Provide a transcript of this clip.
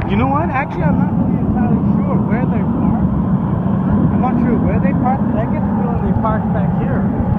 You know what? Actually, I'm not really entirely sure where they park. I'm not sure where they park, but I get the feeling they park back here.